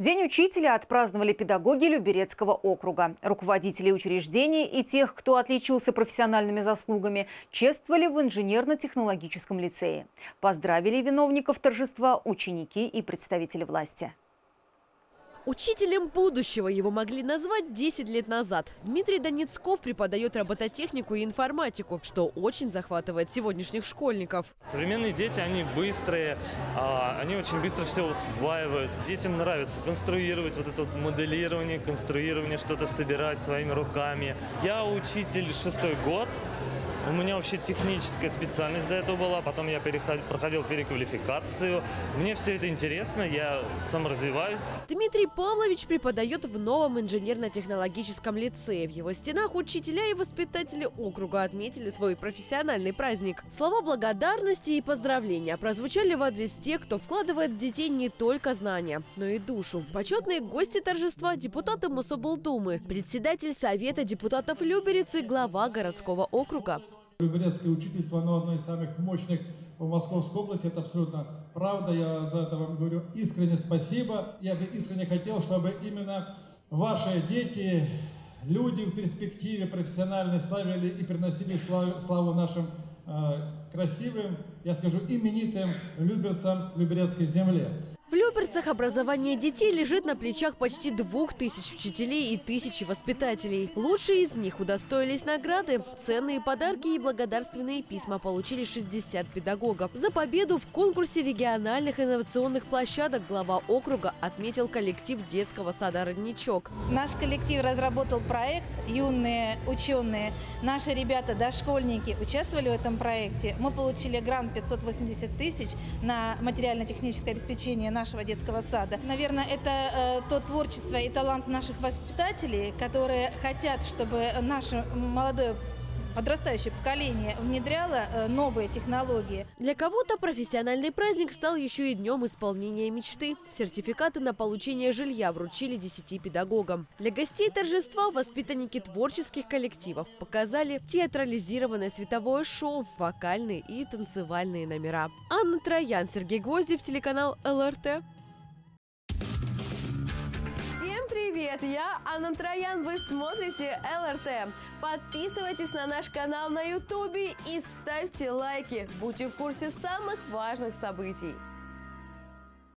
День учителя отпраздновали педагоги Люберецкого округа. Руководители учреждений и тех, кто отличился профессиональными заслугами, чествовали в инженерно-технологическом лицее. Поздравили виновников торжества ученики и представители власти. Учителем будущего его могли назвать 10 лет назад. Дмитрий Донецков преподает робототехнику и информатику, что очень захватывает сегодняшних школьников. Современные дети, они быстрые, они очень быстро все усваивают. Детям нравится конструировать, вот это вот моделирование, конструирование, что-то собирать своими руками. Я учитель 6-й год. У меня вообще техническая специальность до этого была, потом я проходил переквалификацию. Мне все это интересно, я саморазвиваюсь. Дмитрий Павлович преподает в новом инженерно-технологическом лицее. В его стенах учителя и воспитатели округа отметили свой профессиональный праздник. Слова благодарности и поздравления прозвучали в адрес тех, кто вкладывает в детей не только знания, но и душу. Почетные гости торжества – депутаты Мособлдумы, председатель Совета депутатов Люберецы, глава городского округа. Люберецкое учительство, оно одно из самых мощных в Московской области. Это абсолютно правда. Я за это вам говорю искренне спасибо. Я бы искренне хотел, чтобы именно ваши дети, люди в перспективе профессионально славили и приносили славу нашим красивым, я скажу, именитым люберцам Люберецкой земле. В Люберцах образование детей лежит на плечах почти 2000 учителей и 1000 воспитателей. Лучшие из них удостоились награды. Ценные подарки и благодарственные письма получили 60 педагогов. За победу в конкурсе региональных инновационных площадок глава округа отметил коллектив детского сада «Родничок». Наш коллектив разработал проект «Юные ученые». Наши ребята, дошкольники, участвовали в этом проекте. Мы получили грант 580 тысяч на материально-техническое обеспечение нашего детского сада. Наверное, это то творчество и талант наших воспитателей, которые хотят, чтобы наше молодое подрастающее поколение внедряло новые технологии. Для кого-то профессиональный праздник стал еще и днем исполнения мечты. Сертификаты на получение жилья вручили 10 педагогам. Для гостей торжества воспитанники творческих коллективов показали театрализированное световое шоу, вокальные и танцевальные номера. Анна Троян, Сергей Гвоздев, телеканал ЛРТ. Привет, я Анна Троян, вы смотрите ЛРТ. Подписывайтесь на наш канал на YouTube и ставьте лайки. Будьте в курсе самых важных событий.